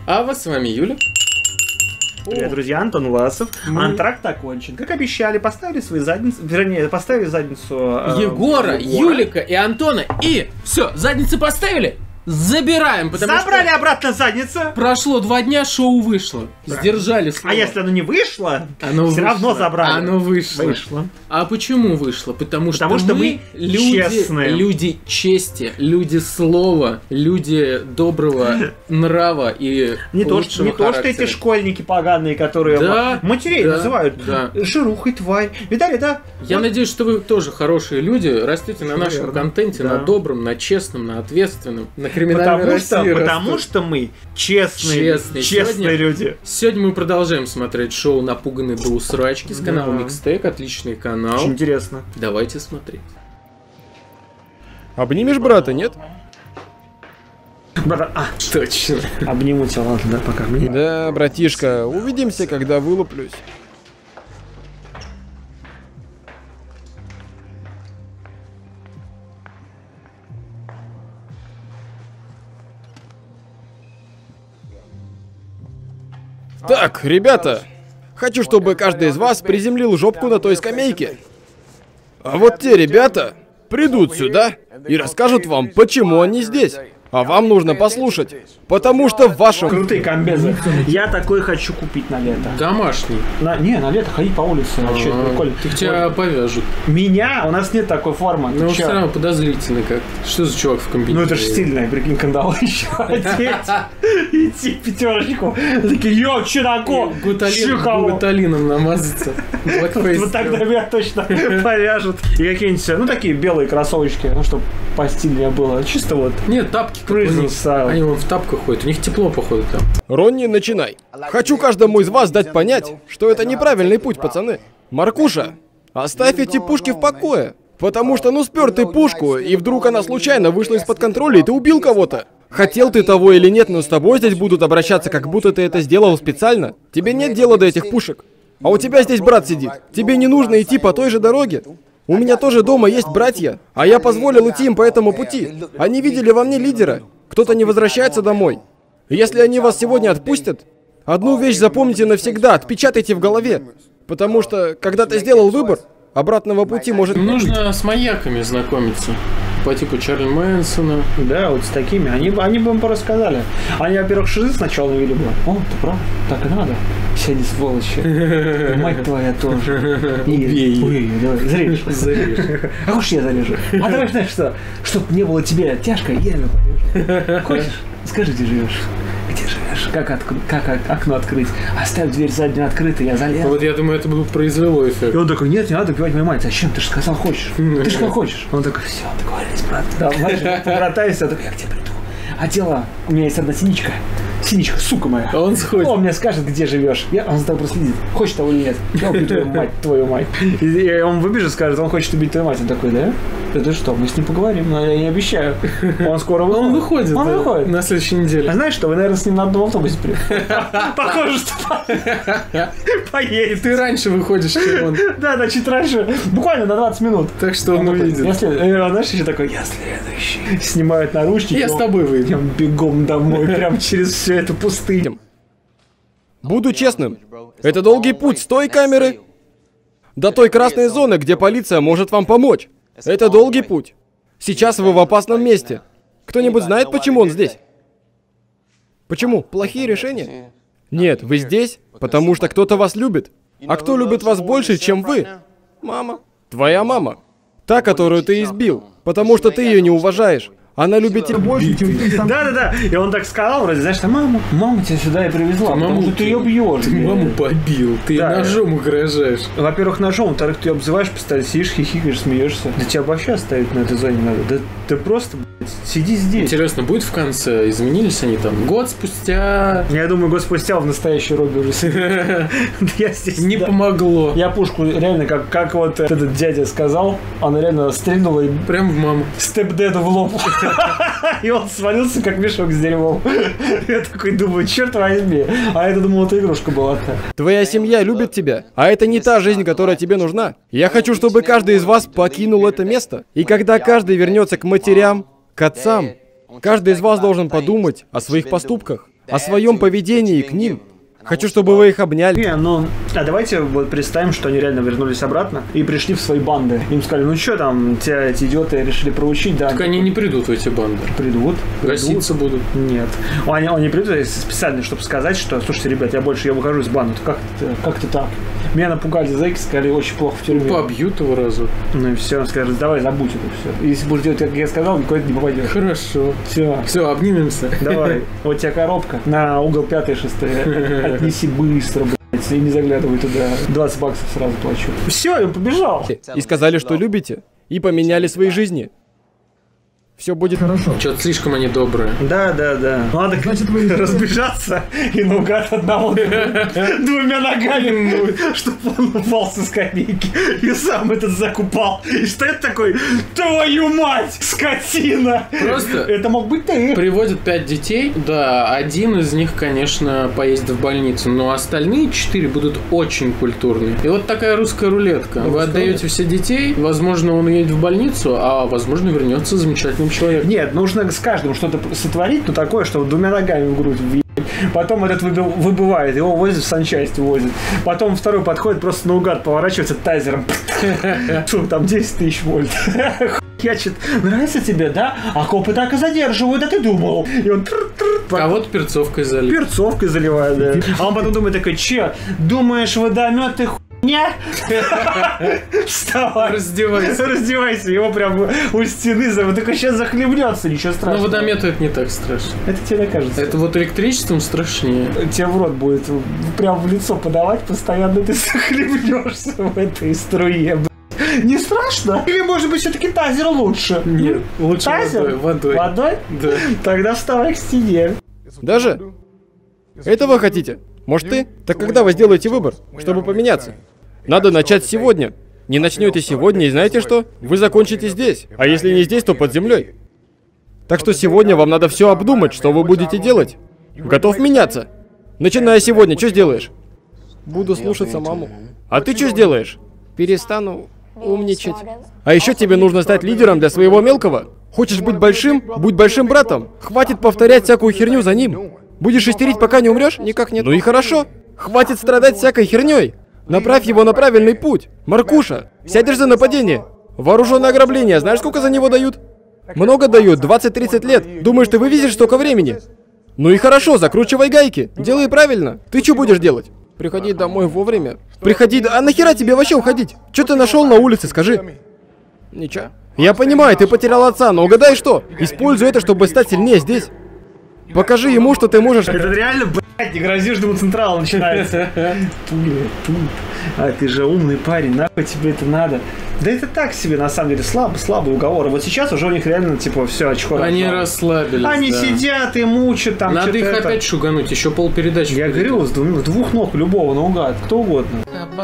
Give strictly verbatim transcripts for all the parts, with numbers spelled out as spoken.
Ава, с вами Юля. Привет, друзья, Антон Власов. Мы... Антракт окончен. Как обещали, поставили свои задницы, вернее, поставили задницу э, Егора, Егора, Юлика и Антона. И все, задницы поставили, забираем, потому Забрали что... обратно задницу. Прошло два дня, шоу вышло. Сдержали слово. А если оно не вышло, оно все вышло. равно забрали. Оно вышло. Вышло. А почему вышло? Потому, Потому что, что мы, мы люди, честные. люди чести, люди слова, люди доброго нрава и Не то, лучшего что, не то, что характера. эти школьники поганые, которые Да, матерей да, называют да. жирухой, тварь. Видали, да? Я Вот. надеюсь, что вы тоже хорошие люди, растете на нашем Верно. контенте, Да. на добром, на честном, на ответственном, на криминальной Потому России что, потому растут. что мы честные, Честные. честные Сегодня- люди. Сегодня мы продолжаем смотреть шоу «Напуганный до усрачки» с канала Да. Микстейк, отличный канал. Очень интересно. Давайте смотреть. Обнимешь брата, нет? Брат, а, Точно. обниму тебя, ладно, да, пока. Мне... Да, братишка, увидимся, когда вылуплюсь. Так, ребята, хочу, чтобы каждый из вас приземлил жопку на той скамейке. А вот те ребята придут сюда и расскажут вам, почему они здесь. А вам нужно послушать, потому что в вашем... Крутые комбезы. Я такой хочу купить на лето. Домашний. На, не, на лето ходить по улице. А что это прикольно? Так тебя повяжут. Меня? У нас нет такой формы. Ты Но чё? все равно подозрительно как. Что за чувак в комбинезоне? Ну это же стильно, прикинь, кандалы еще одеть. Идти пятерочку. Такие, йо, че такое? Гуталин, гуталином намазаться. Blackface Вот тогда сделать. меня точно повяжут. И какие-нибудь, ну такие белые кроссовочки, ну чтобы постильнее было. Чисто вот. Нет, тапки как у Prison них. style. Они вон в тапках ходят. У них тепло, походу, там. Ронни, начинай. Хочу каждому из вас дать понять, что это неправильный путь, пацаны. Маркуша, оставь эти пушки в покое. Потому что, ну, спер ты пушку, и вдруг она случайно вышла из-под контроля, и ты убил кого-то. Хотел ты того или нет, но с тобой здесь будут обращаться, как будто ты это сделал специально. Тебе нет дела до этих пушек. А у тебя здесь брат сидит. Тебе не нужно идти по той же дороге. У меня тоже дома есть братья, а я позволил идти им по этому пути. Они видели во мне лидера. Кто-то не возвращается домой. Если они вас сегодня отпустят, одну вещь запомните навсегда, отпечатайте в голове. Потому что, когда ты сделал выбор, обратного пути может не быть. Нужно с маньяками знакомиться. По типу Чарли Мэнсона. Да, вот с такими. Они, бы- они бы им порассказали. Они, во-первых, шизы сначала навели бы. О, ты прав, так и надо. Сиди, сволочи. Мать твоя тоже. И- Убей. Убей её, давай, зарежь. Зарежь. А хочешь, я зарежу? А давай, знаешь что? Чтоб не было тебе тяжко, я его порежу. Хочешь? Скажи, где живешь? Где живешь? Как, отк- как ок- окно открыть? Оставь дверь заднюю открытой, я залезу. Вот я думаю, это бы произвело И эффект. он такой, нет, не надо убивать мою мать. Зачем? Ты же сказал, хочешь. Ты же как хочешь. Он такой, все, договорились, брат. Давай, побратайся. Я такой, я к тебе приду. А дело, у меня есть одна синичка. Синичка, сука моя. А он сходит. Он мне скажет, где живешь. Я, он за тобой проследит. Хочешь того или нет. Я убью твою мать, твою мать. И, и он выбежит, скажет, он хочет убить твою мать. Он такой, да? Это что, мы с ним поговорим, но я не обещаю. Он скоро выходит. Он выходит. Он да, выходит. На следующей неделе. А знаешь что, вы, наверное, с ним на одном автобусе приехали. Похоже, что поедет. Ты раньше выходишь, чем он. Да, да, чуть раньше. Буквально на двадцать минут. Так что он увидит. Я след- э, а знаешь, еще такой, я следующий. Снимают наручники. Я с он- тобой выйду. Прям бегом домой, прям через всю эту пустыню. Буду честным. Это долгий путь с той камеры до той красной зоны, где полиция может вам помочь. Это долгий путь. Сейчас вы в опасном месте. Кто-нибудь знает, почему он здесь? Почему? Плохие решения? Нет, вы здесь, потому что кто-то вас любит. А кто любит вас больше, чем вы? Мама. Твоя мама. Та, которую ты избил, потому что ты ее не уважаешь. Она любит тебя больше, чем ты сам. Да-да-да. И он так сказал, вроде, знаешь, что мама, мама тебя сюда и привезла, потому Маму что ты ее бьешь. Ты маму побил. Ты Да. ножом угрожаешь. Во-первых, ножом, во-вторых, ты ее обзываешь, постоянно сидишь, хихикаешь, смеешься. Да тебя вообще оставить на этой зоне надо. Да ты просто, блядь, сиди здесь. Интересно, будет в конце? Изменились они там год спустя? Я думаю, год спустя в настоящей робе уже сидит. Я здесь. Не да. помогло. Я пушку реально, как, как вот этот дядя сказал, она реально стрельнула и Прям в маму. степ-деду в лоб. И он свалился, как мешок с дерьмом. Я такой думаю, черт возьми. А я думал, это игрушка была-то. Твоя семья любит тебя, а это не та жизнь, которая тебе нужна. Я хочу, чтобы каждый из вас покинул это место. И когда каждый вернется к матерям, к отцам, каждый из вас должен подумать о своих поступках. о своем поведении к ним. Хочу, чтобы вы их обняли. Не, ну, а давайте вот представим, что они реально вернулись обратно и пришли в свои банды. Им сказали, ну что там, тебя эти идиоты решили проучить, да? Так они не придут в эти банды. Придут. Гаситься будут. Нет. Они, они придут специально, чтобы сказать, что, слушайте, ребят, я больше я выхожу из банды. Как это, как это так? Меня напугали зэки, сказали, очень плохо в тюрьме. Побьют его разу. Ну и все, сказали, давай, забудь это все. Если будешь делать, как я сказал, никуда не попадешь. Хорошо. Все. Все, обнимемся. Давай. Вот у тебя коробка. На угол пятый, шестой. Отнеси быстро, блядь. И не заглядывай туда. двадцать баксов сразу плачу. Все, я побежал. И сказали, что любите. И поменяли свои жизни. Все будет хорошо. Что-то слишком они добрые. Да, да, да. Надо, значит, разбежаться и наугад одного двумя ногами, чтобы он упал со скамейки и сам этот закупал. И стоит такой, твою мать, скотина! Просто это мог быть ты. Приводят пять детей. Да, один из них, конечно, поездит в больницу, но остальные четыре будут очень культурные. И вот такая русская рулетка. Вы отдаете все детей, возможно, он уедет в больницу, а возможно, вернется замечательным человек. Нет, нужно с каждым что-то сотворить, но такое, что двумя ногами в грудь въебать. Потом этот выбывает, его возят в санчасть, возят. Потом второй подходит, просто наугад поворачивается тайзером. Что там, десять тысяч вольт. Хуячит. Нравится тебе, да? А копы так и задерживают, а ты думал. И он... А вот перцовкой заливает. Перцовкой заливает, да. А он потом думает такой, че, думаешь, водомет ты хуй? Не. Вставай. Раздевайся. Раздевайся. Его прям у стены зовут. Так сейчас захлебнется, ничего страшного. Но водомету это не так страшно. Это тебе кажется. Это вот электричеством страшнее. Тебе в рот будет прям в лицо подавать постоянно, ты захлебнешься в этой струе. Не страшно? Или, может быть, все-таки тазер лучше? Нет, лучше тазер? водой. Водой? Да. Тогда вставай к стене. Даже? Этого хотите? Может ты? Так когда вы сделаете выбор, чтобы поменяться? Надо начать сегодня. Не начнете сегодня, и знаете что? Вы закончите здесь. А если не здесь, то под землей. Так что сегодня вам надо все обдумать, что вы будете делать. Готов меняться? Начиная сегодня, что сделаешь? Буду слушаться маму. А ты что сделаешь? Перестану умничать. А еще тебе нужно стать лидером для своего мелкого. Хочешь быть большим? Будь большим братом. Хватит повторять всякую херню за ним. Будешь истерить, пока не умрешь? Никак нет. Ну и хорошо. Хватит страдать всякой херней. Направь его на правильный путь. Маркуша, сядешь за нападение. Вооруженное ограбление, знаешь, сколько за него дают? Много дают, двадцать-тридцать лет. Думаешь, ты вывезешь столько времени? Ну и хорошо, закручивай гайки. Делай правильно. Ты что будешь делать? Приходи домой вовремя. Приходи... А нахера тебе вообще уходить? Что ты нашел на улице, скажи? Ничего. Я понимаю, ты потерял отца, но угадай что? Используй это, чтобы стать сильнее здесь. Покажи ему, что ты можешь... Это реально, блядь, не грозижному централу начинается. А ты же умный парень, нахуй тебе это надо? Да это так себе, на самом деле, слабый, слабый уговор. Вот сейчас уже у них реально, типа, все, очко. Они расслабились, Они да. сидят и мучат там. Надо их это... опять шугануть, еще полпередачи. Я говорю, с двух, двух ног любого наугад, кто угодно.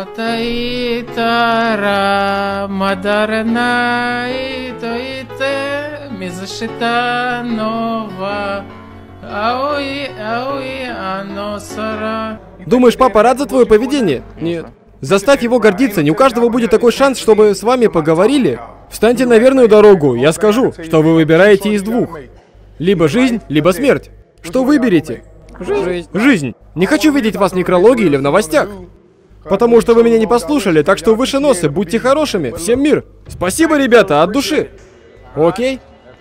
Думаешь, папа рад за твое поведение? Нет. Заставь его гордиться, не у каждого будет такой шанс, чтобы с вами поговорили. Встаньте на верную дорогу, я скажу, что вы выбираете из двух. Либо жизнь, либо смерть. Что выберете? Жизнь. Жизнь. Не хочу видеть вас в некрологе или в новостях. Потому что вы меня не послушали, так что выше носы, будьте хорошими. Всем мир. Спасибо, ребята, от души. Окей?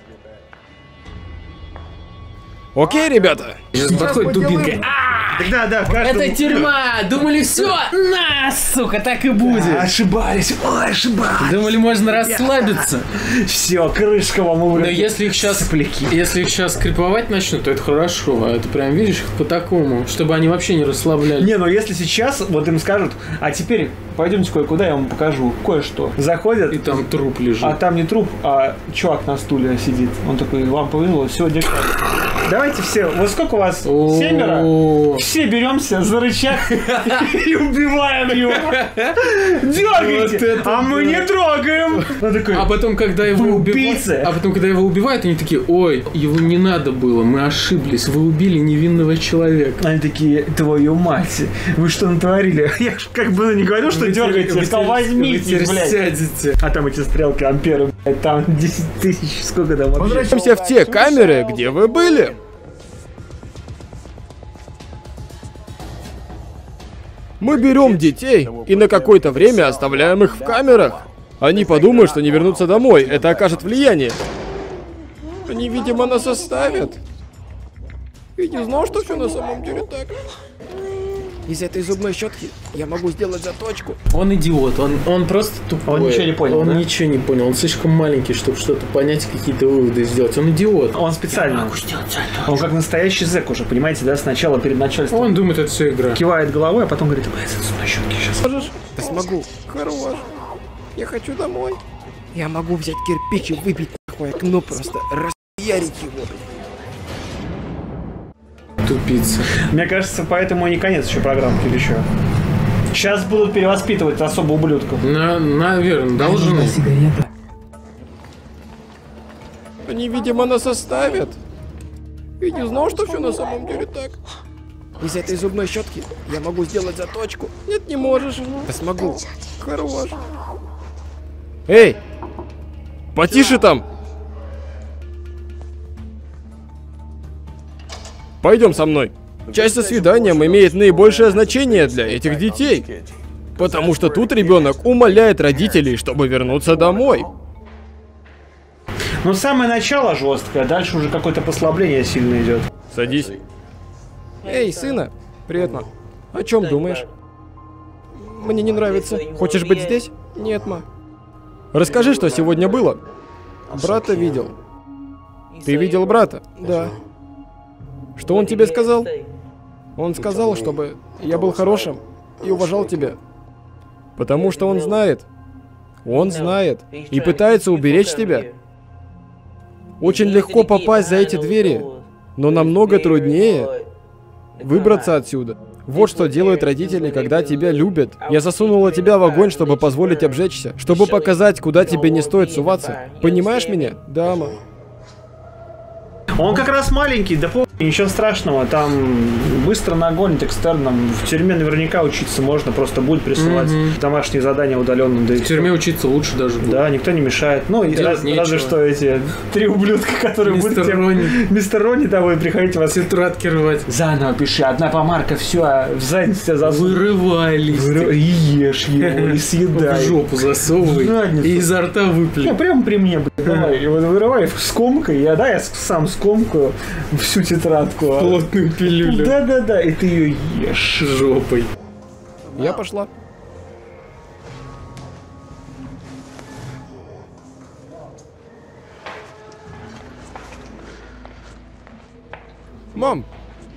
Окей, ребята. Сейчас подходит дубинкой. Да, да, Это тюрьма! Думали, все, на, сука, так и будет. Ошибались, ой, ошибались. Думали, можно расслабиться. Все, крышка вам умрет. Но если их сейчас, если их сейчас криповать начнут, то это хорошо. А ты прям видишь их по такому, чтобы они вообще не расслаблялись. Не, ну если сейчас вот им скажут, а теперь пойдемте кое-куда, я вам покажу кое-что. Заходят. И там труп лежит. А там не труп, а чувак на стуле сидит. Он такой, вам повезло, сегодня... Давайте все, вот сколько у вас? Семеро? Все беремся за рычаг и убиваем его. Дергайте, а мы не трогаем. А потом, когда его убивают, а потом, когда его убивают, они такие, ой, его не надо было, мы ошиблись, вы убили невинного человека. Они такие, твою мать, вы что натворили? Я ж как бы не говорю, что дергаете, я сказал, возьмите, блядь. А там эти стрелки, амперы, блядь, там десять тысяч, сколько там вообще? Возвращаемся в те камеры, где вы были. Мы берем детей и на какое-то время оставляем их в камерах. Они подумают, что не вернутся домой. Это окажет влияние. Они, видимо, нас оставят. И не знал, что все на самом деле так. Из этой зубной щетки я могу сделать заточку. Он идиот, он, он просто тупой. Он ничего не понял, Он да? ничего не понял, он слишком маленький, чтобы что-то понять, какие-то выводы сделать. Он идиот. Он специально. Он как настоящий зэк уже, понимаете, да, сначала перед начальством. Он думает, это все игра. Кивает головой, а потом говорит: ой, это зубной щетки сейчас. Можешь? Да смогу. Хорош. Я хочу домой. Я могу взять кирпич и выбить нахуй окно, просто расъярить его. Тупица. Мне кажется, поэтому и не конец еще программки или еще. Сейчас будут перевоспитывать особо ублюдков. На, наверное, должны. Сигарета. Они, видимо, нас оставят. И не знал, что все на самом деле так. Из этой зубной щетки я могу сделать заточку. Нет, не можешь. Да смогу. Хорош. Эй! Потише там! Пойдем со мной. Часть со свиданием имеет наибольшее значение для этих детей. Потому что тут ребенок умоляет родителей, чтобы вернуться домой. Ну, самое начало жесткое, дальше уже какое-то послабление сильно идет. Садись. Эй, сына. Привет, ма. О чем думаешь? Мне не нравится. Хочешь быть здесь? Нет, ма. Расскажи, что сегодня было. Брата видел. Ты видел брата? Да. Что он тебе сказал? Он сказал, чтобы я был хорошим и уважал тебя. Потому что он знает. Он знает. И пытается уберечь тебя. Очень легко попасть за эти двери, но намного труднее выбраться отсюда. Вот что делают родители, когда тебя любят. Я засунула тебя в огонь, чтобы позволить обжечься, чтобы показать, куда тебе не стоит суваться. Понимаешь меня? Да, ма. Он как раз маленький, да по***, ничего страшного, там быстро нагонит экстерном. В тюрьме наверняка учиться можно, просто будет присылать Mm-hmm. домашние задания удаленно. Да В тюрьме учиться лучше даже будет. Да, никто не мешает. Ну, и раз, разве что эти три ублюдка, которые Мистер будут... Ронни. Мистер Ронни того и приходите вас... Тетрадки рвать. Заново пиши, одна помарка, все, в задницу тебя засунут. Вырывай листик. Выры- И ешь его, и съедай. В жопу засовывай. Задницу. И изо рта выплюнь. Не, прямо при мне, блядь, давай. И вот вырывай скомкой, я, да, я сам скомкаю всю тетрадку. Плотную пилюлю. Да-да-да, и ты ее ешь. Жопой. Я пошла. Мам!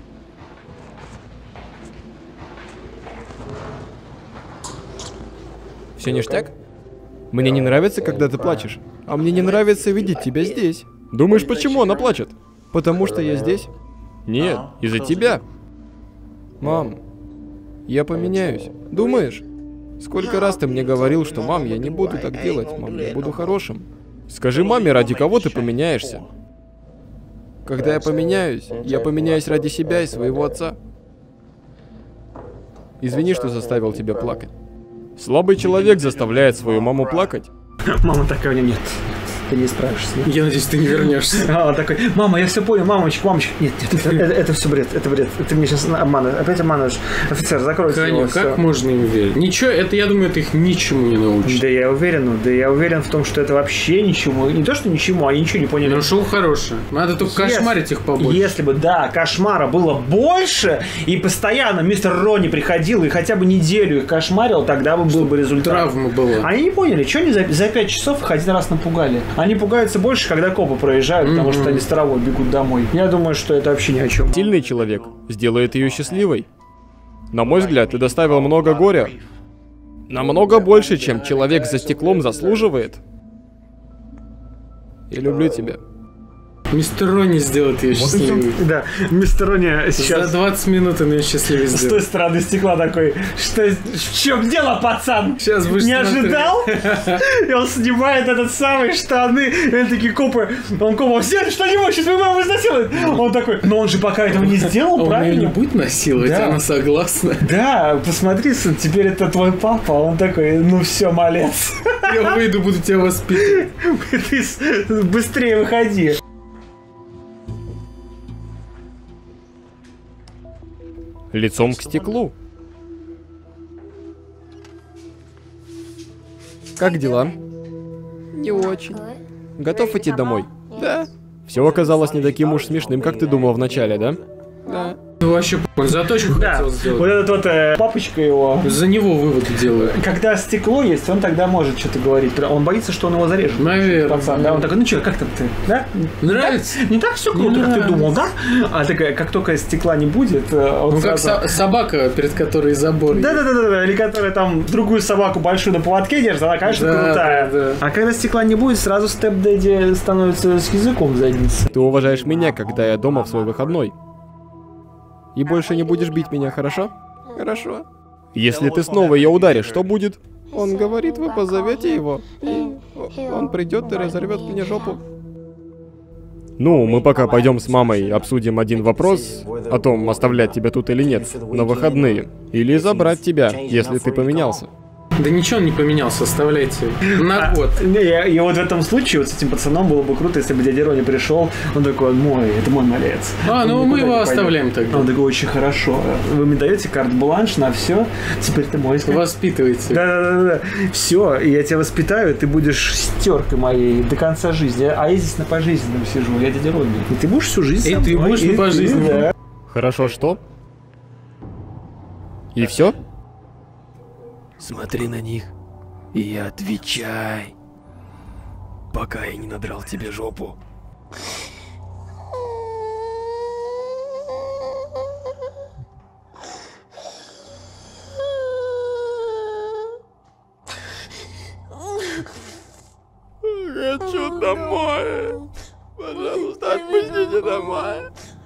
Все ништяк? Мне не нравится, когда ты плачешь. А мне не нравится видеть тебя здесь. Думаешь, почему она плачет? Потому что я здесь? Нет, из-за тебя. Мам, я поменяюсь. Думаешь? Сколько раз ты мне говорил, что мам, я не буду так делать, мам, я буду хорошим. Скажи маме, ради кого ты поменяешься. Когда я поменяюсь, я поменяюсь ради себя и своего отца. Извини, что заставил тебя плакать. Слабый человек заставляет свою маму плакать. Мама такая: нет, ты не справишься. Нет. Я надеюсь, ты не вернешься. А, он такой: мама, я все понял, мамочка, мамочка. Нет, нет, это, это, это все бред, это бред. Ты меня сейчас обманываешь, опять обманываешь. Офицер, закройте Каня, его, как всё. можно им верить? Ничего, это, я думаю, это их ничему не научит. Да я уверен, ну, да я уверен в том, что это вообще ничему. Не то, что ничему, они ничего не поняли. Ну, шоу хорошее. Надо только Если- кошмарить их побольше. Если бы, да, кошмара было больше, и постоянно мистер Ронни приходил и хотя бы неделю их кошмарил, тогда бы был бы результат. Травма была. Они не поняли, что они за, за пять часов их один раз напугали. Они пугаются больше, когда копы проезжают, потому что они с травой бегут домой. Я думаю, что это вообще ни о чем. Сильный человек сделает ее счастливой. На мой взгляд, ты доставил много горя. Намного больше, чем человек за стеклом заслуживает. Я люблю тебя. Мистер Ронни сделает ее счастливой. Да, мистер Ронни За сейчас двадцать минут он ее счастливой с той сделает. стороны стекла такой: что, в чем дело, пацан? Сейчас будешь Не смотреть. ожидал? И он снимает этот самый штаны, и они такие копы, он копа: все, что не сейчас твою маму изнасилует. Он такой: но он же пока этого не сделал, Он ее не правильно? будет насиловать, Да. она согласна. Да, посмотри, сын, теперь это твой папа. Он такой: ну все, малец. Я выйду, буду тебя воспитывать. Ты с- быстрее выходи. Лицом к стеклу. Как дела? Не очень. Готов идти домой? Да. Все оказалось не таким уж смешным, как ты думал вначале, да? Да. Ну вообще, он заточку Да, хотел сделать. вот этот вот э, папочка его. За него выводы делают. Когда стекло есть, он тогда может что-то говорить. Он боится, что он его зарежет. Наверное. Пацан, да? Он такой, ну что, как там ты? Да? Нравится? Не так все круто, Не как ты нравится. думал, да? А такая, как только стекла не будет, э, он Ну как сразу... со- собака, перед которой забор. есть. Да-да-да, или которая там другую собаку большую на поводке держит, она, конечно, Да, крутая. да, да. А когда стекла не будет, сразу степ-дэдди становится с языком в заднице. Ты уважаешь меня, когда я дома в свой выходной. И больше не будешь бить меня, хорошо? Хорошо. Если ты снова ее ударишь, что будет? Он говорит, вы позовете его, и он придет и разорвет мне жопу. Ну, мы пока пойдем с мамой обсудим один вопрос о том, оставлять тебя тут или нет на выходные. Или забрать тебя, если ты поменялся. Да ничего он не поменялся, оставляйте. На А, год. Не, я- и вот в этом случае вот с этим пацаном было бы круто, если бы дядя Рони пришел, он такой, мой, это мой малец. А, Он ну никуда мы не его пойдет. оставляем тогда. Он такой, очень хорошо. Вы мне даете карт-бланш на все, теперь ты мой. Воспитывайте. Да-да-да. Все, я тебя воспитаю, ты будешь стеркой моей до конца жизни. А я здесь на пожизненном сижу, я дядя Рони. И ты будешь всю жизнь И со ты мной, будешь и на ты, пожизненном. да. Хорошо, что? И все? Смотри на них и отвечай, пока я не надрал тебе жопу. Хочу домой. Пожалуйста, отпустите домой.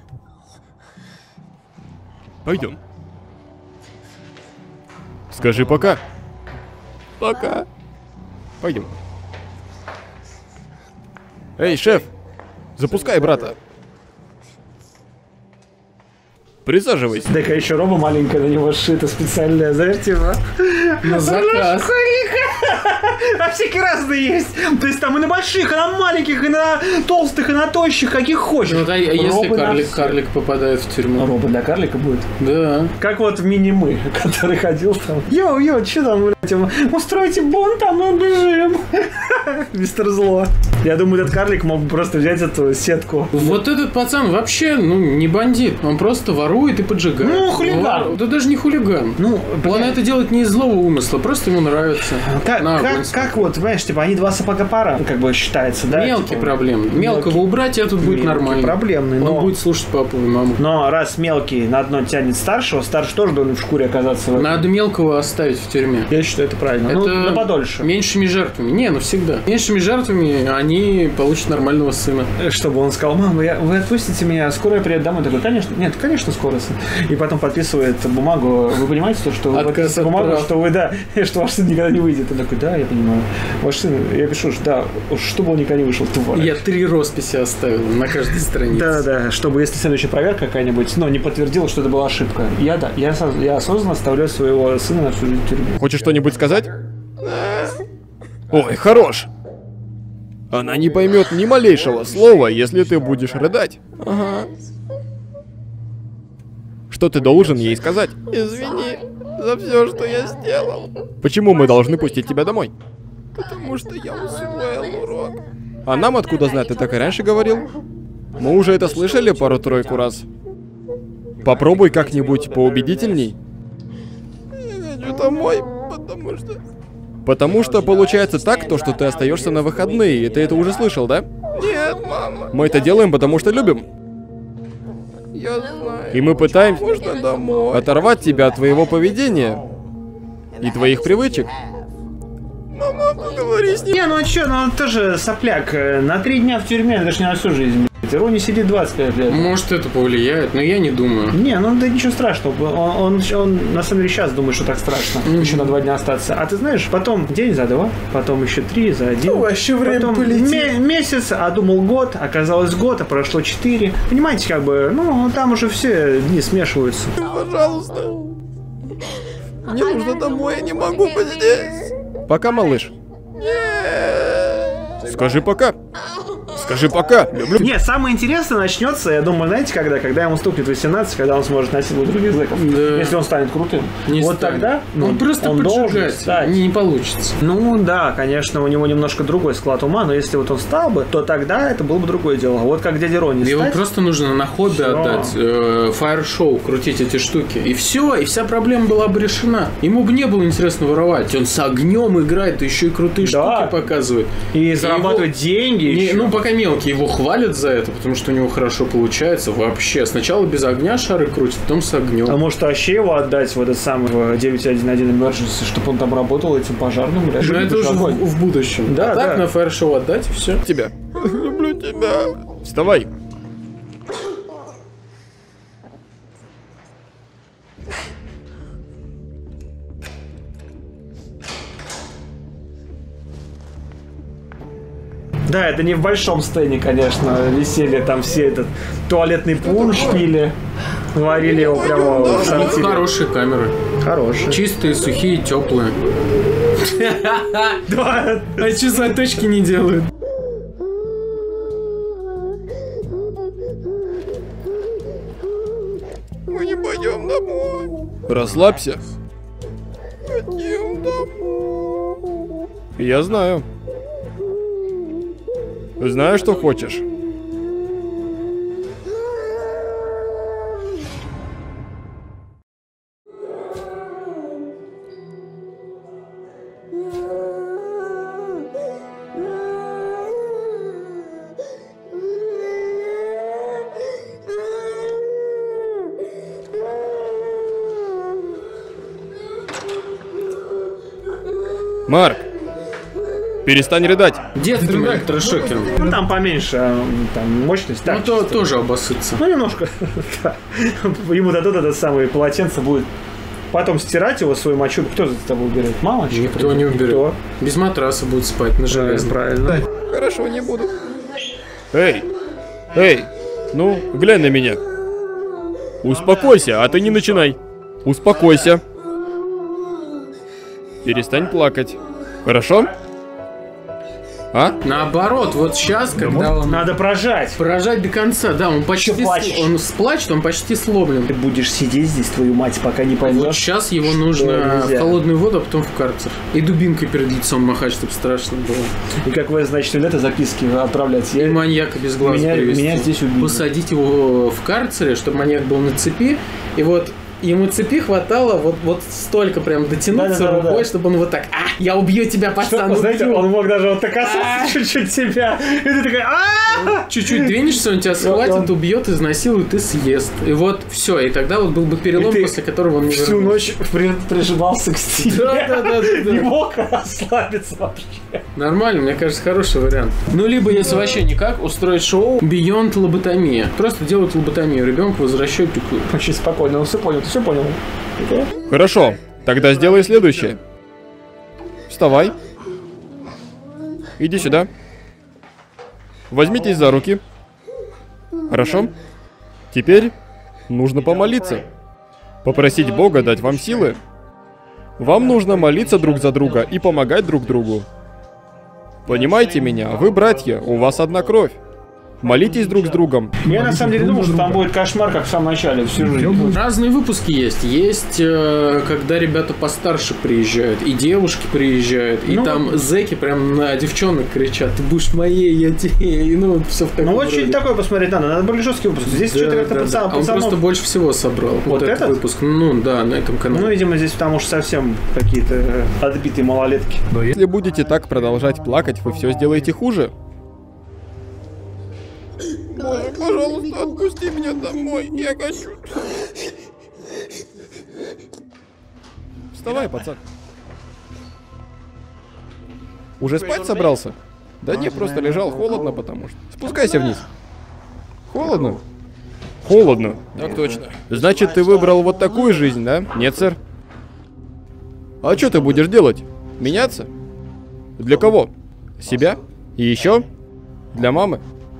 Пойдем. Скажи пока. Пока. Пойдем. Эй, шеф, запускай брата. Присаживайся. Так, а еще роба маленькая на него сшита специальная, знаете, его? На заказ. А всякие разные есть. То есть там и на больших, и на маленьких, и на толстых, и на тощих, каких хочешь. Ну, а если Робы на карлик, всё. карлик попадает в тюрьму? Роба для карлика будет. Да. Как вот в мини-мы, который ходил там. Йоу-йоу, что там, блядь, ему, устройте бунт, а мы бежим. Мистер Зло. Я думаю, этот карлик мог бы просто взять эту сетку. Вот этот пацан вообще, ну, не бандит. Он просто ворует и поджигает. Ну, хулиган. Вор- Да даже не хулиган. Ну, Он блядь. это делает не из злого умысла, просто ему нравится. Как, На как, огонь как вот, понимаешь, типа, они два сапога пара, как бы считается, да? Мелкие типа, проблемы. Мелкого мелкие- убрать, и тут будет мелкие нормально. проблемные, Он но- будет слушать папу и маму. Но раз мелкий на одно тянет старшего, старший тоже должен в шкуре оказаться. в этом. Надо мелкого оставить в тюрьме. Я считаю, это правильно. Это Ну, на подольше. меньшими жертвами. Не, ну всегда. Меньшими жертвами они получат нормального сына. Чтобы он сказал, мама, я, вы отпустите меня, скоро я приеду домой. Такой, конечно, нет, конечно, скоро, сын. И потом подписывает бумагу. Вы понимаете, то, что вы Отказ подписываете от бумагу, прав. что вы, да, что ваш сын никогда не выйдет. Он такой, да, я понимаю. Ваш сын, я пишу, что да, чтобы он никогда не вышел, тварь. Я три росписи оставил на каждой странице. Да-да-да, чтобы если следующая проверка какая-нибудь, но не подтвердила, что это была ошибка. Я, да, я, со- я осознанно оставляю своего сына на всю жизнь в тюрьме. Хочешь что-нибудь сказать? Ой, хорош. Она не поймет ни малейшего слова, если ты будешь рыдать. Ага. Что ты должен ей сказать? Извини за все, что я сделал. Почему мы должны пустить тебя домой? Потому что я усвоил урок. А нам откуда знать? Ты так и раньше говорил? Мы уже это слышали пару-тройку раз. Попробуй как-нибудь поубедительней. Я хочу домой, потому что... Потому что получается так, то, что ты остаешься на выходные, и ты это уже слышал, да? Нет, мама. Мы это делаем, потому что любим. Я знаю. И мы пытаемся Можно домой. оторвать тебя от твоего поведения и твоих привычек. Мама, поговори с ним. Не, ну а чё, ну он тоже сопляк. э, На три дня в тюрьме, это ж не на всю жизнь. блядь. Рони сидит двадцать пять лет. Может, это повлияет, но я не думаю. Не, ну да ничего страшного. Он, он, он на самом деле сейчас думает, что так страшно. Мгм. Еще на два дня остаться. А ты знаешь, потом день за два, потом еще три за один. Ну, вообще время потом полетит. ме- месяц, а думал год, оказалось год, а прошло четыре. Понимаете, как бы, ну там уже все дни смешиваются. Пожалуйста. Мне нужно домой, я не могу быть здесь. Пока, малыш. Скажи пока. Скажи пока. Люблю. Нет, самое интересное начнется, я думаю, знаете, когда? Когда ему стукнет восемнадцать, когда он сможет насиловать других зэков. Да. Если он станет крутым. Не вот станет. тогда ну, он просто он должен поджигать. стать. Не, не получится. Ну да, конечно, у него немножко другой склад ума, но если вот он стал бы, то тогда это было бы другое дело. Вот как дядя Ронни Его стать... просто нужно на хобби Всё. отдать, э, фаер-шоу, крутить эти штуки. И все, и вся проблема была бы решена. Ему бы не было интересно воровать. Он с огнем играет, еще и крутые Да. штуки показывает. И зарабатывать его... деньги. Не, еще. ну, пока мелкий, его хвалят за это, потому что у него хорошо получается вообще. Сначала без огня шары крутит, потом с огнем. А может вообще его отдать в этот самый девять один один Emergency, чтобы он там работал этим пожарным? Но это уже в, в будущем. Да, а так да. на фаер-шоу отдать и все. Тебя. Люблю тебя. Вставай. Да, это не в большом сцене, конечно, висели там все этот туалетный пунш пили, варили его прямо в Ну, сортире. хорошие камеры. Хорошие. Чистые, сухие, теплые. Да. А что заточки не делают? Мы не пойдем домой. Расслабься. Пойдем домой. Я знаю. Знаю, что хочешь. Марк, перестань рыдать. Детский электрошокер. Ну там поменьше, а, там мощность. Ну, Так, то чисто. тоже обоссытся. Ну, немножко. Да. Ему дадут это самое полотенце, будет потом стирать его, свою мочу. Кто за тобой уберет? Мама? Никто не уберет. Никто. Без матраса будет спать на железном. Правильно. Хорошо, не буду. Эй, эй, ну, глянь на меня. Успокойся, а ты не начинай. Успокойся. Перестань плакать. Хорошо? А? Наоборот, вот сейчас, когда он... Надо прожать. Поражать до конца, да, он почти... Чё плачешь? Он сплачет, он почти сломлен. Ты будешь сидеть здесь, твою мать, пока не Вот поймешь. сейчас его нужно в нельзя. холодную воду, а потом в карцер. И дубинкой перед лицом махать, чтобы страшно было. И как вы, значит, это записки отправлять. Я... И маньяка без глаз Меня- привести. меня здесь убили. Посадить его в карцере, чтобы маньяк был на цепи. И вот ему цепи хватало вот, вот столько прям дотянуться Да-да-да-да. рукой, чтобы он вот так, а, я убью тебя, пацан, Что, знаете, убью». он мог даже вот так касаться чуть-чуть тебя. И ты такой, а Чуть-чуть двинешься, он тебя схватит, убьет, изнасилует и съест. И вот все, и тогда вот был бы перелом, И ты после которого он не всю вернулся. ночь при- прижимался к стене. Да-да-да-да-да. Не мог расслабиться вообще. Нормально, мне кажется, хороший вариант. Ну, либо, если вообще никак, устроить шоу Beyond лоботомия. Просто делать лоботомию. Ребенка возвращают такую. Очень спокойно, он все понял, ты все понял. Окей? Хорошо, тогда сделай следующее. Вставай. Иди сюда. Возьмитесь за руки. Хорошо? Теперь нужно помолиться. Попросить Бога дать вам силы. Вам нужно молиться друг за друга и помогать друг другу. Понимаете меня? Вы братья, у вас одна кровь. Молитесь друг с другом. Я на самом деле думал, что там будет кошмар, как в самом начале, всю жизнь. Разные выпуски есть. Есть, э, когда ребята постарше приезжают, и девушки приезжают, и Ну, там зэки прям на девчонок кричат: ты будешь моей, я тебе. И ну, все в таком Ну вот роде. что-то такое посмотреть надо, надо более жесткий выпуск. Здесь Да, что-то как-то да, пацан, да. А он пацанов- просто больше всего собрал. Вот этот, этот? выпуск. Ну да, на этом канале. Ну, видимо, здесь потому что совсем какие-то э, отбитые малолетки. Если будете так продолжать плакать, вы все сделаете хуже. Пожалуйста, отпусти меня домой, я хочу. Вставай, пацан. Уже спать собрался? Да не, просто лежал, холодно потому что. Спускайся вниз. Холодно? Холодно. Так точно. Значит, ты выбрал вот такую жизнь, да? Нет, сэр. А что ты будешь делать? Меняться? Для кого? Себя? И еще? Для мамы?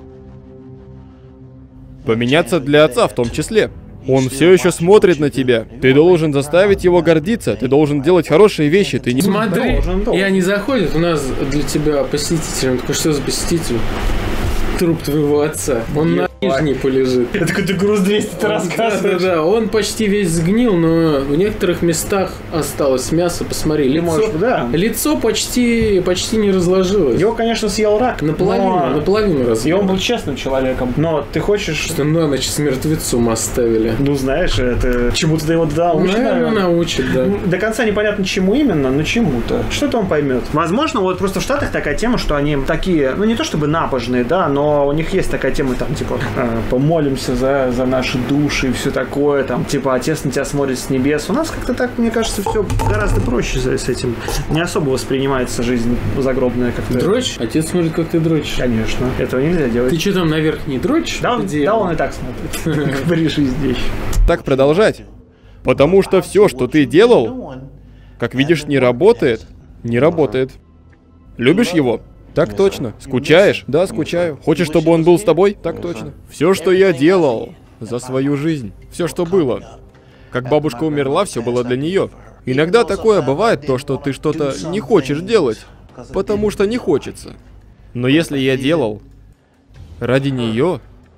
Поменяться для отца в том числе. Он все еще смотрит на тебя. Ты должен заставить его гордиться. Ты должен делать хорошие вещи. Ты не... Смотри, Должен, должен. и они заходят, у нас для тебя посетитель. Он такой: что за посетитель? труп твоего отца. Он на нижней полежит. Это какой-то груз двести ты рассказываешь. Да, да, да. Он почти весь сгнил, но в некоторых местах осталось мясо. Посмотри, лицо, можешь, да. лицо почти, почти не разложилось. Его, конечно, съел рак. Наполовину, но... наполовину разложилось. И он был честным человеком. Но ты хочешь... Что на ночь с мертвецом оставили. Ну, знаешь, это... Чему-то его научит, наверное, научит, да. До конца непонятно, чему именно, но чему-то. Что-то он поймет. Возможно, вот просто в Штатах такая тема, что они такие, ну, не то чтобы набожные, да, но у них есть такая тема, там, типа, э, помолимся за, за наши души и все такое, там, типа, отец на тебя смотрит с небес. У нас как-то так, мне кажется, все гораздо проще с этим. Не особо воспринимается жизнь загробная как-то. Дрочь? Отец смотрит, как ты дрочишь. Конечно. Этого нельзя делать. Ты что там наверх не дрочишь? Да, он, да, он и так смотрит. Говоришь здесь. Так продолжать. Потому что все, что ты делал, как видишь, не работает. Не работает. Любишь его? Так точно. Скучаешь? Да, скучаю. Хочешь, чтобы он был с тобой? Так точно. Все, что я делал за свою жизнь, все, что было. Как бабушка умерла, все было для нее. Иногда такое бывает, то, что ты что-то не хочешь делать, потому что не хочется. Но если я делал ради нее,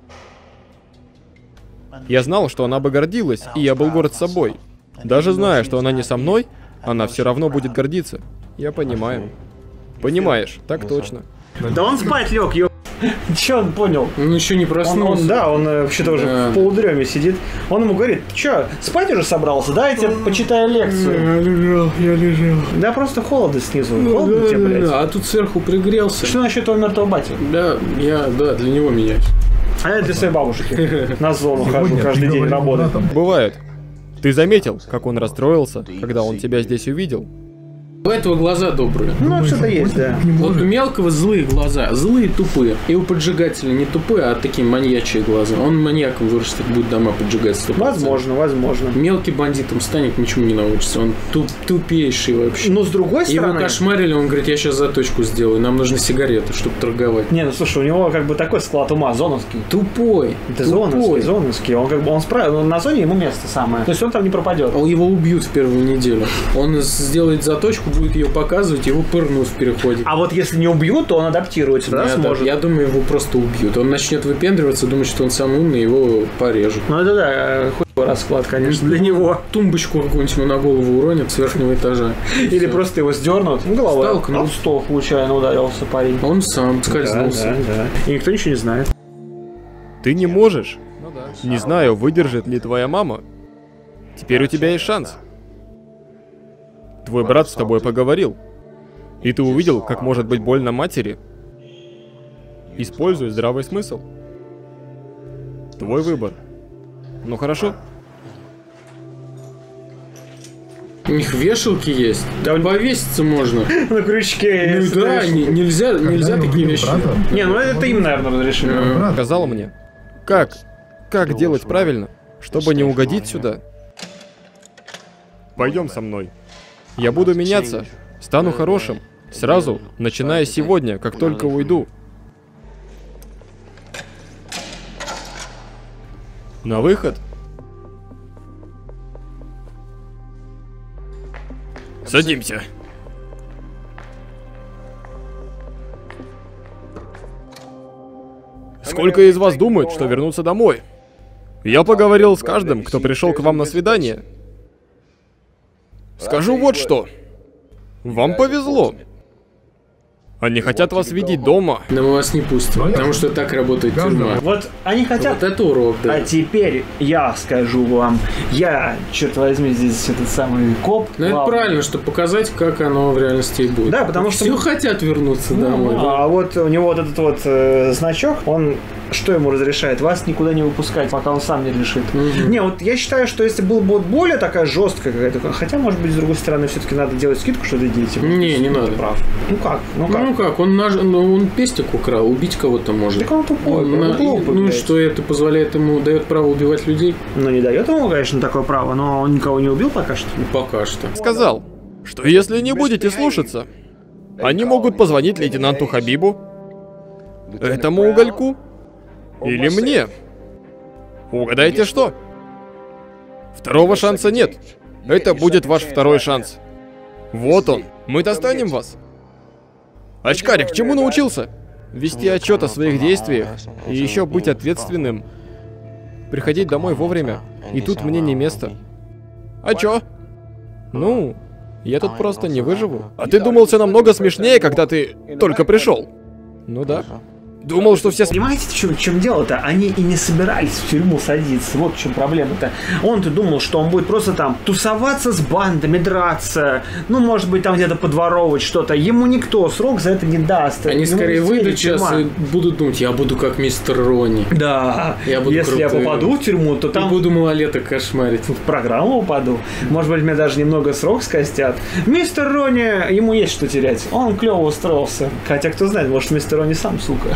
я знал, что она бы гордилась, и я был горд собой. Даже зная, что она не со мной, она все равно будет гордиться. Я понимаю. Понимаешь, так точно. Да он спать лег, ё... Че он понял? Он еще не проснулся. Он, он, да, он вообще тоже Да. в полудреме сидит. Он ему говорит, че, спать уже собрался? Да, я тебе почитаю лекцию. Я лежал, я лежал. Да просто холодно снизу. Холодно тебе, блядь. А тут сверху пригрелся. Что насчет того мертвого бати? Да, я, да, для него менять. А я для своей бабушки. На зону хожу каждый день работать. Бывает. Ты заметил, как он расстроился, когда он тебя здесь увидел? У этого глаза добрые. Ну, что-то есть, да. Вот у мелкого злые глаза, злые тупые. И у поджигателя не тупые, а такие маньячие глаза. Он маньяком вырастет, будет дома поджигать сто процентов. Возможно, возможно. Мелкий бандитом станет, ничему не научится. Он туп, тупейший вообще. Но с другой Его стороны... кошмарили, он говорит, я сейчас заточку сделаю, нам нужны сигареты, чтобы торговать. Не, ну слушай, у него как бы такой склад ума, зоновский. Тупой. Это тупой. зоновский, зоновский. Он как бы, он справил, на зоне ему место самое. То есть он там не пропадет. Его убьют в первую неделю. Он сделает заточку, будет ее показывать, его пырнут в переходе. А вот если не убьют, то он адаптируется, да, я, сможет. Я думаю, его просто убьют. Он начнет выпендриваться, думать, что он самый умный, его порежут. Ну это да, хуй расклад, конечно, для него. Тумбочку какую-нибудь ему на голову уронят с верхнего этажа. Или просто его сдернут. Ну, головой. Столкнут. А в стол случайно ударился парень. Он сам скользнулся. Да, да, да. И никто ничего не знает. Ты не можешь. Не знаю, выдержит ли твоя мама. Теперь у тебя есть шанс. Твой брат с тобой поговорил. И ты увидел, как может быть больно матери. Используй здравый смысл. Твой выбор. Ну хорошо. У них вешалки есть. Да повеситься можно. На крючке. Ну да, не- нельзя, нельзя такие вещи. Не, ну это им, наверное, разрешили. Сказал мне. Как? Как делать правильно, чтобы не угодить сюда? Пойдем со мной. Я буду меняться. Стану хорошим. Сразу, начиная сегодня, как только уйду. На выход. Садимся. Сколько из вас думают, что вернутся домой? Я поговорил с каждым, кто пришел к вам на свидание. Скажу вот что. Вам повезло. Они хотят вас видеть дома. Но мы вас не пустим, потому что так работает тюрьма. Вот они хотят... Вот это урок, да. А теперь я скажу вам, я, черт возьми, здесь этот самый коп. Ну это главный. правильно, чтобы показать, как оно в реальности и будет. Да, потому что... Все хотят вернуться Ну, домой. да. а вот у него вот этот вот э, значок, он что ему разрешает? Вас никуда не выпускать, пока он сам не решит. Мгм. Не, вот я считаю, что если была бы вот более такая жесткая какая-то, хотя, может быть, с другой стороны, все-таки надо делать скидку, что это дети. Не, не надо. Прав. Ну как? Ну как? Ну как, он, наж... ну, он пестик украл, убить кого-то может. Так он тупой, Он он на- глупый, Ну и блядь. что, это позволяет ему, дает право убивать людей? Ну не дает ему, конечно, такое право, но он никого не убил пока что. Пока что. Сказал, что если не будете слушаться, они могут позвонить лейтенанту Хабибу, этому угольку, или мне. Угадайте что? Второго шанса нет. Это будет ваш второй шанс. Вот он. Мы достанем вас. Очкарик, чему научился? вести отчет о своих действиях и еще быть ответственным. Приходить домой вовремя. И тут мне не место. А чё? Ну, я тут просто не выживу. А ты думал, все намного смешнее, когда ты только пришел? Ну да. Думал, что все... Понимаете, в чем, в чем дело-то? Они и не собирались в тюрьму садиться. Вот в чем проблема-то. Он-то думал, что он будет просто там тусоваться с бандами, драться. Ну, может быть, там где-то подворовывать что-то. Ему никто срок за это не даст. Они Ему скорее выйдут сейчас тюрьма. и будут думать, я буду как мистер Ронни. Да. Я буду Если крутым. я попаду в тюрьму, то там... И буду малолеток кошмарить. В программу упаду. Может быть, мне даже немного срок скостят. Мистер Ронни, ему есть что терять. Он клево устроился. Хотя, кто знает, может, мистер Ронни сам, сука.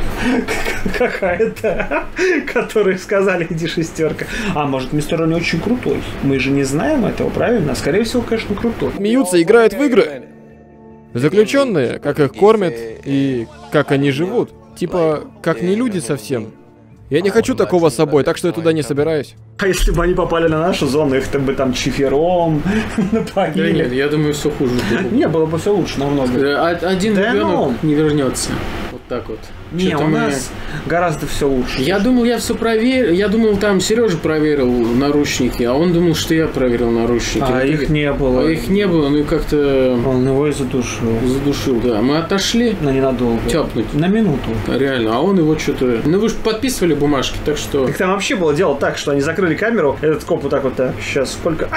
Какая-то, которые сказали, иди шестерка. А может, мистер Ронни очень крутой. Мы же не знаем этого, правильно? Скорее всего, конечно, крутой. Смеются, играют в игры. Заключенные, как их кормят и как они живут. Типа, как не люди совсем. Я не хочу такого с собой, так что я туда не собираюсь. А если бы они попали на нашу зону, их там бы там чифером напоили. Да нет, я думаю, все хуже было. Не, было бы все лучше намного. Один Да ребенок ну. не вернется. Вот так вот. Не, Что-то у мы- нас гораздо все лучше. Я думал, я все проверил. Я думал, там Сережа проверил наручники, а он думал, что я проверил наручники. А В итоге- их не было. А их не было, ну и как-то Он его и задушил. задушил, да. Мы отошли Но ненадолго. тяпнуть. На минуту. Реально, а он его что-то... Ну вы же подписывали бумажки, так что... Так там вообще было дело так, что они закрыли камеру, этот коп вот так вот, так, сейчас сколько...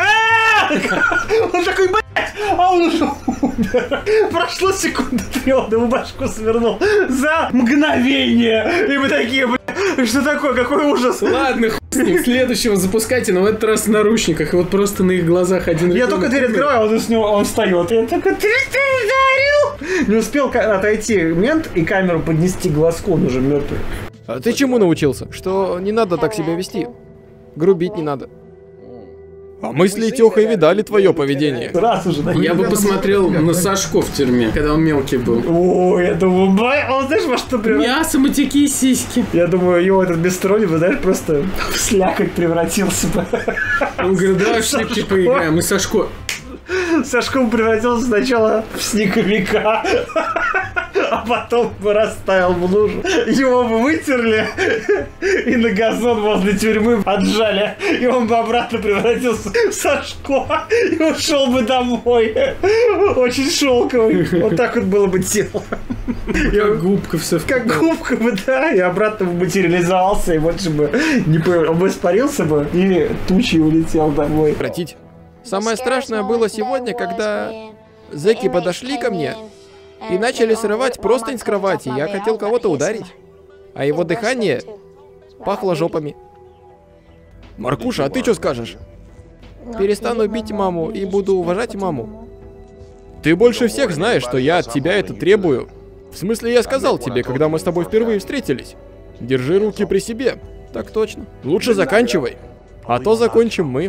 Он такой, блядь, а он уже умер. Прошло секунды три, он ему башку свернул за мгновение. И мы такие, блядь, что такое, какой ужас. Ладно, хуй с ним, следующего запускайте, но в этот раз в наручниках. И вот просто на их глазах один... Я ребенок только дверь умер. открываю, он, с него, он встает. Я такой, ты что ударил? Не успел ка- отойти мент и камеру поднести к глазку, он уже мертвый. А ты чему научился? Что не надо так себя вести. Грубить не надо. А мы с Летёхой видали твое поведение. Сразу же, да? Я бы посмотрел на Сашко в тюрьме, когда он мелкий был. О, я думаю, бай, он знаешь, во что превратился? Мясо, матюки и сиськи. Я думаю, его этот бестрони, вы знаешь, просто в слякоть превратился бы. Он говорит, давай в шлепки поиграем. И Сашко... Сашко превратился сначала в снеговика, а потом бы растаял в лужу. Его бы вытерли и на газон возле тюрьмы отжали. И он бы обратно превратился в Сашко и ушел бы домой. Очень шелковый. Вот так вот было бы тело. Как губка все в Как губка бы, да, и обратно бы материализовался, и больше бы не появился. Он бы испарился бы и тучей улетел домой. Прекратить. Самое страшное было сегодня, когда зэки подошли ко мне и начали срывать простынь с кровати. Я хотел кого-то ударить, а его дыхание пахло жопами. Маркуша, а ты что скажешь? Перестану бить маму и буду уважать маму. Ты больше всех знаешь, что я от тебя это требую. В смысле, я сказал тебе, когда мы с тобой впервые встретились. Держи руки при себе. Так точно. Лучше заканчивай. А то закончим мы.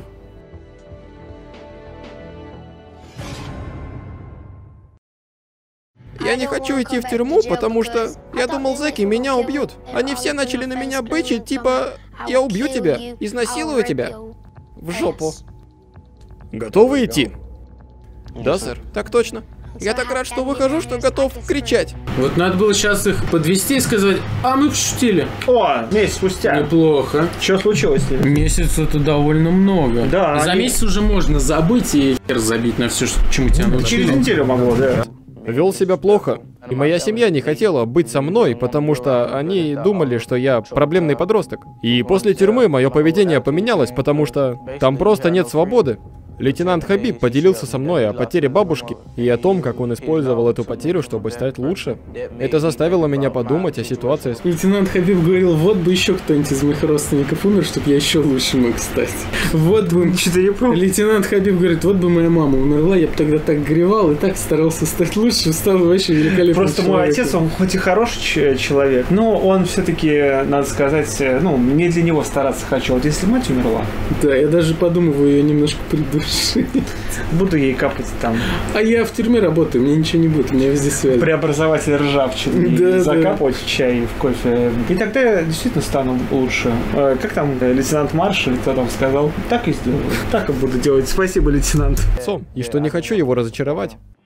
Я не хочу идти в тюрьму, потому что я думал, зэки меня убьют. Они все начали на меня бычить, типа, я убью тебя, изнасилую тебя. В жопу. Готовы идти? Да, сэр, так точно. Я так рад, что выхожу, что готов кричать. Вот надо было сейчас их подвести и сказать, а мы пошутили. О, месяц спустя. Неплохо. Что случилось с ними? Месяц это довольно много. Да, За они- месяц уже можно забыть и хер забить на все, чему тебя научили. Через неделю могло, да. Вел себя плохо. И моя семья не хотела быть со мной, потому что они думали, что я проблемный подросток. И после тюрьмы мое поведение поменялось, потому что там просто нет свободы. Лейтенант Хабиб поделился со мной о потере бабушки и о том, как он использовал эту потерю, чтобы стать лучше. Это заставило меня подумать о ситуации с... Лейтенант Хабиб говорил, вот бы еще кто-нибудь из моих родственников умер, чтобы я еще лучше мог стать. Вот бы... Что-то не помню. Лейтенант Хабиб говорит, вот бы моя мама умерла, я бы тогда так горевал и так старался стать лучше, стал вообще великолепным Просто мой человеком. отец, он хоть и хороший ч- человек, но он все-таки, надо сказать, ну, не для него стараться хочу. Вот если мать умерла, Да, я даже подумываю ее немножко придушить. буду ей капать там А я в тюрьме работаю, мне ничего не будет, у меня везде связь. преобразователь ржавчины, Да, и да. закапывать в чай, в кофе. И тогда я действительно стану лучше. Э, Как там э, лейтенант Маршаль, кто там сказал? Так и сделаю. Так и буду делать. Спасибо, лейтенант. отцом, и что не хочу его разочаровать.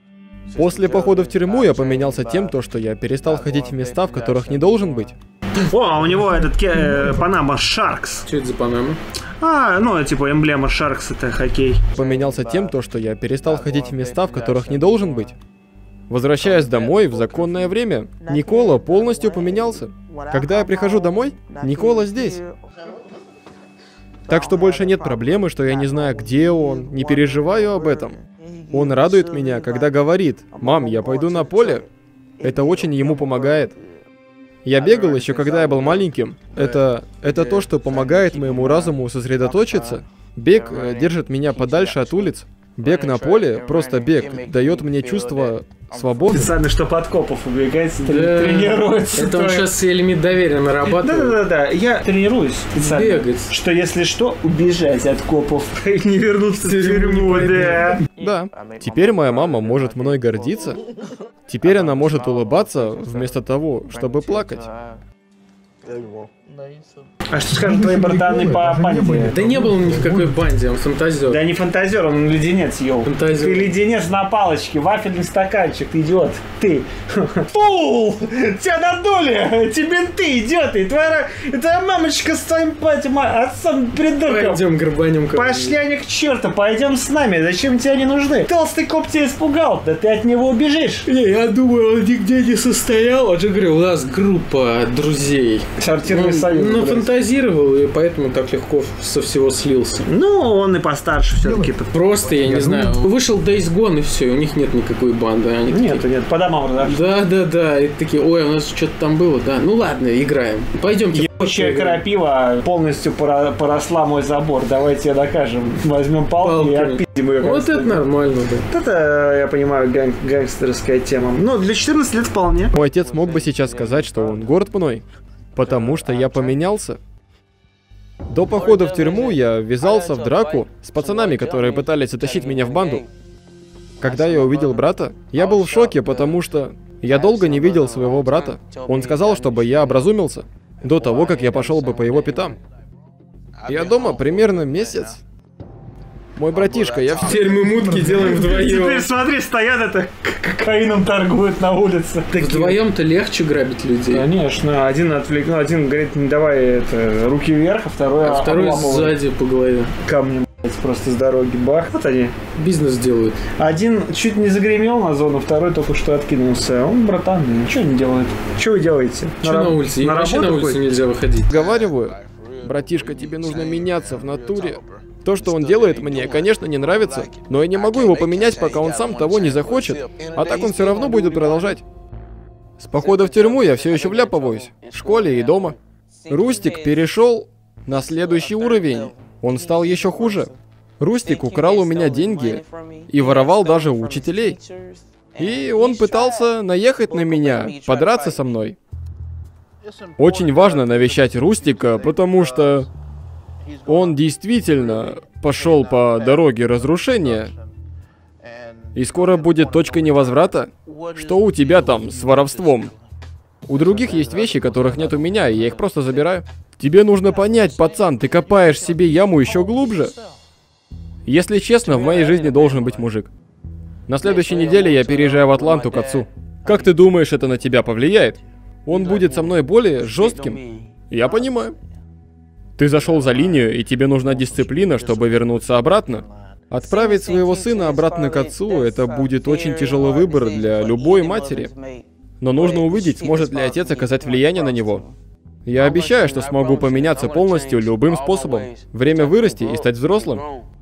После похода в тюрьму я поменялся тем, то, что я перестал ходить в места, в которых не должен быть. О, а у него этот э, Панама Шаркс. Что это за Панама? А, ну, типа эмблема Шаркс, это хоккей. Поменялся тем, то, что я перестал ходить в места, в которых не должен быть. Возвращаясь домой в законное время, Никола полностью поменялся. Когда я прихожу домой, Никола здесь. Так что больше нет проблемы, что я не знаю, где он, не переживаю об этом. Он радует меня, когда говорит: «Мам, я пойду на поле». Это очень ему помогает. Я бегал еще, когда я был маленьким. Это, это то, что помогает моему разуму сосредоточиться. Бег э, держит меня подальше от улиц. Бег на поле, просто бег, дает мне чувство свободы. Специально, что подкопов убегать, Да, тренируется. это он то- сейчас лимит доверия нарабатывает. Да-да-да, я тренируюсь специально. Бегать. Что если что, убежать от копов и не вернуться в тюрьму, да. Да. Теперь моя мама может мной гордиться. Теперь она может улыбаться вместо того, чтобы плакать. А что скажут твои братаны по банде? Да не было ни в какой банде, он фантазер. Да не фантазер, он леденец, йоу. Фантазер. Ты леденец на палочке, вафельный стаканчик, ты идиот. Ты. Фул! Тебя надули! Тебе ты, идиот! И твоя, и твоя мамочка с твоим батем, отцом придурком. Пойдем грабанем. Пошли они к черту, пойдем с нами, зачем тебе они нужны? Толстый коп тебя испугал, да ты от него убежишь. Не, я думаю, он нигде не состоял. Он же говорил, у нас группа друзей. Сортирный Он союз. блядь. нафантазировал, и поэтому так легко со всего слился. Ну, он и постарше все-таки. Просто, я не знаю, вышел Days Gone и все, у них нет никакой банды. Они Нет, такие, нет, по домам разошлись. да, да, да, и такие, ой, у нас что-то там было, да. Ну ладно, играем. Пойдемте. Ебучая крапива полностью пора- поросла мой забор. Давайте ее докажем. Возьмем палку и Палками. отпиздим ее. Вот это нормально, да. Вот это, я понимаю, ган- гангстерская тема. Но для четырнадцати лет вполне. Мой отец мог бы сейчас сказать, что он горд мной, потому что я поменялся. До похода в тюрьму я ввязался в драку с пацанами, которые пытались затащить меня в банду. Когда я увидел брата, я был в шоке, потому что я долго не видел своего брата. Он сказал, чтобы я образумился до того, как я пошел бы по его пятам. Я дома примерно месяц. Мой братишка, я все... Теперь мы мутки делаем Теперь вдвоем. смотри, стоят это, кокаином торгуют на улице. Вдвоем-то легче грабить людей. Конечно, один отвлек, ну, один говорит, не давай это, руки вверх, а второй, А второй обламывает сзади по голове. камнем, блядь, просто с дороги. Бах, вот они. Бизнес делают. Один чуть не загремел на зону, второй только что откинулся. Он, братан, ничего не делает. Что вы делаете? Что на улице? Им вообще на улицу ходите? нельзя выходить. Говорю, братишка, тебе нужно меняться в натуре. То, что он делает мне, конечно, не нравится, но я не могу его поменять, пока он сам того не захочет. А так он все равно будет продолжать. С похода в тюрьму я все еще вляпываюсь. В школе и дома. Рустик перешел на следующий уровень. Он стал еще хуже. Рустик украл у меня деньги и воровал даже у учителей. И он пытался наехать на меня, подраться со мной. Очень важно навещать Рустика, потому что он действительно пошел по дороге разрушения. И скоро будет точка невозврата. Что у тебя там с воровством? У других есть вещи, которых нет у меня, и я их просто забираю. Тебе нужно понять, пацан, ты копаешь себе яму еще глубже. Если честно, в моей жизни должен быть мужик. На следующей неделе я переезжаю в Атланту к отцу. Как ты думаешь, это на тебя повлияет? Он будет со мной более жестким? Я понимаю. Ты зашел за линию, и тебе нужна дисциплина, чтобы вернуться обратно. Отправить своего сына обратно к отцу — это будет очень тяжелый выбор для любой матери. Но нужно увидеть, сможет ли отец оказать влияние на него. Я обещаю, что смогу поменяться полностью любым способом. Время вырасти и стать взрослым.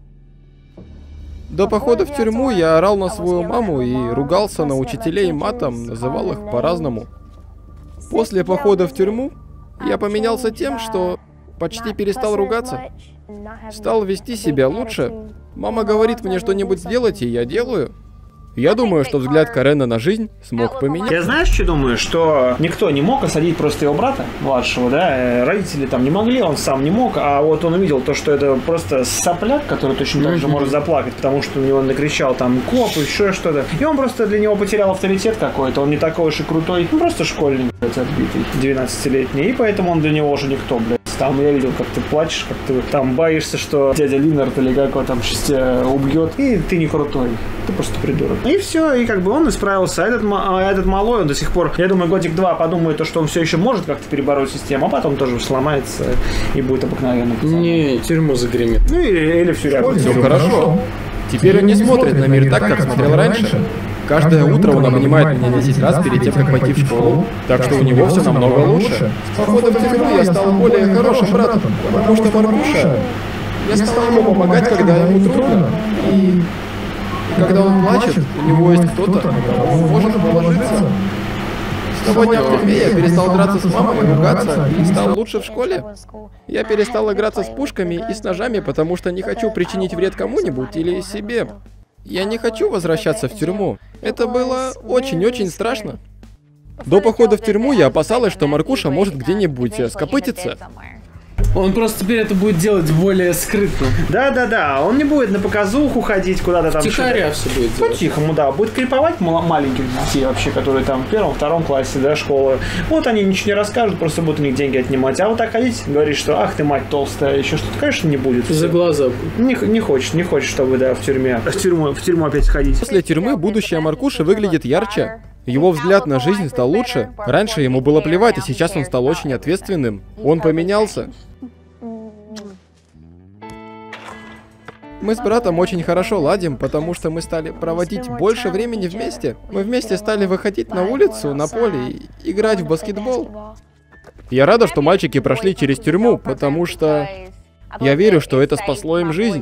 До похода в тюрьму я орал на свою маму и ругался на учителей матом, называл их по-разному. После похода в тюрьму я поменялся тем, что почти перестал ругаться. Стал вести себя лучше. Мама говорит мне что-нибудь сделать, и я делаю. Я думаю, что взгляд Карена на жизнь смог поменять. Я знаешь, что думаю? Что никто не мог осадить просто его брата младшего, да? Родители там не могли, он сам не мог, а вот он увидел то, что это просто сопляк, который точно так же может заплакать, потому что у него накричал там коп, еще что-то. И он просто для него потерял авторитет какой-то, он не такой уж и крутой, ну просто школьник, блядь, отбитый, двенадцатилетний, и поэтому он для него уже никто, блядь. Там я видел, как ты плачешь, как ты там боишься, что дядя Линнард или как его там тебя убьет, и ты не крутой, ты просто придурок. И все, и как бы он исправился. А этот, а этот малой, он до сих пор, я думаю, годик-два подумает, что он все еще может как-то перебороть систему, а потом тоже сломается и будет обыкновенным пацаном. Не, тюрьму загремит. Ну или, или в тюрягу. Все хорошо. Теперь он не смотрит на мир так, как смотрел раньше. Каждое утро он обнимает меня десять раз перед тем, как пойти в школу, так что у него все намного лучше. С походом в тюрьму я стал более хорошим братом, потому что Маркуша... Я стал ему помогать, когда ему трудно, и... и когда он плачет, у него есть кто-то, на кого он может положиться. С того дня в тюрьме я перестал драться с мамой, ругаться и стал лучше в школе. Я перестал играться с пушками и с ножами, потому что не хочу причинить вред кому-нибудь или себе. Я не хочу возвращаться в тюрьму. Это было очень-очень страшно. До похода в тюрьму я опасалась, что Маркуша может где-нибудь скопытиться. Он просто теперь это будет делать более скрытно. Да-да-да, он не будет на показуху ходить куда-то там. Тихоря все будет делать. По-тихому, да. Будет криповать маленьких детей вообще, которые там в первом, втором классе, да, школы. Вот они ничего не расскажут, просто будут у них деньги отнимать. А вот так ходить, говорить, что ах ты мать толстая, еще что-то, конечно, не будет. За глаза будет. Не, не хочешь, не хочешь, чтобы, да, в тюрьме. В тюрьму, в тюрьму опять ходить. После тюрьмы будущее Маркуши выглядит ярче. Его взгляд на жизнь стал лучше. Раньше ему было плевать, а сейчас он стал очень ответственным. Он поменялся. Мы с братом очень хорошо ладим, потому что мы стали проводить больше времени вместе. Мы вместе стали выходить на улицу, на поле и играть в баскетбол. Я рада, что мальчики прошли через тюрьму, потому что я верю, что это спасло им жизнь.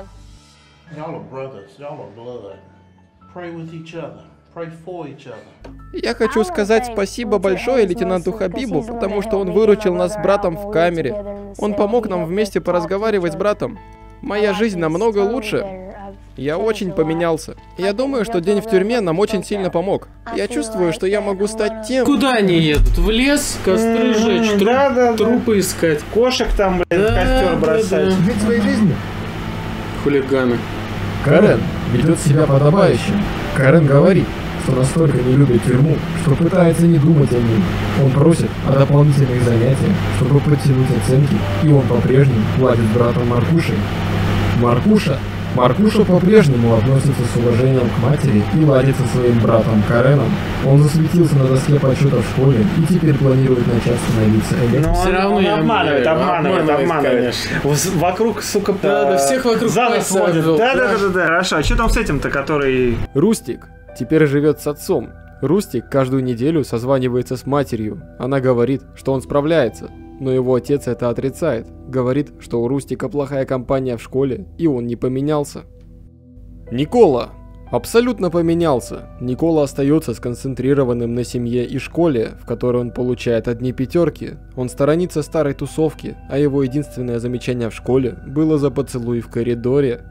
Я хочу сказать спасибо большое лейтенанту Хабибу, потому что он выручил нас с братом в камере. Он помог нам вместе поразговаривать с братом. Моя жизнь намного лучше. Я очень поменялся. Я думаю, что день в тюрьме нам очень сильно помог. Я чувствую, что я могу стать тем... Куда они едут? В лес? Костры жечь? Тру... Да, да, трупы искать? Кошек там, блин, да, в костер бросать? Да, Жить своей жизнью. Хулиганы. Карен ведет себя подобающе. Карен говорит, что настолько не любит тюрьму, что пытается не думать о ней. Он просит о дополнительных занятиях, чтобы подтянуть оценки, и он по-прежнему ладит с братом Маркушей. Маркуша. Маркуша по-прежнему относится с уважением к матери и ладит со своим братом Кареном. Он засветился на доске подсчета в школе и теперь планирует начать становиться электриком. Все равно он обманывает, обманывает, обманывает. Вокруг, сука, да, да, всех вокруг за нос водит. Да, да, да, да, хорошо. А что там с этим-то, который... Рустик теперь живет с отцом. Рустик каждую неделю созванивается с матерью. Она говорит, что он справляется, но его отец это отрицает. Говорит, что у Рустика плохая компания в школе, и он не поменялся. Никола абсолютно поменялся. Никола остается сконцентрированным на семье и школе, в которой он получает одни пятерки. Он сторонится старой тусовки, а его единственное замечание в школе было за поцелуй в коридоре.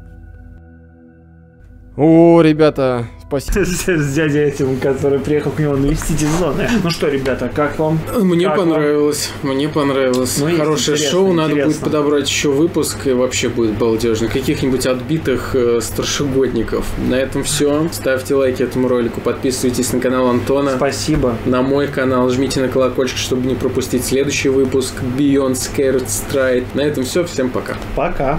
О, ребята, спасибо. С дядей этим, который приехал к нему навестить из зоны. Ну что, ребята, как вам? Мне как понравилось, вам? Мне понравилось. Ну, хорошее шоу, надо интересно. Будет подобрать еще выпуск, и вообще будет балдежно. Каких-нибудь отбитых э, старшегодников. На этом все. Ставьте лайки этому ролику, подписывайтесь на канал Антона. Спасибо. На мой канал, жмите на колокольчик, чтобы не пропустить следующий выпуск Beyond Scared Stride. На этом все, всем пока. Пока.